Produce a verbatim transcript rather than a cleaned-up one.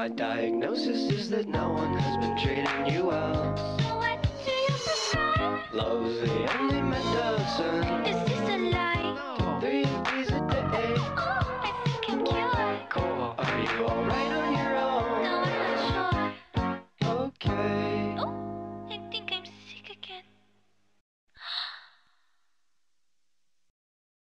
diagnosis is that no one has been treating you well. So what do you prescribe? Love's the only medicine. Is this a lie?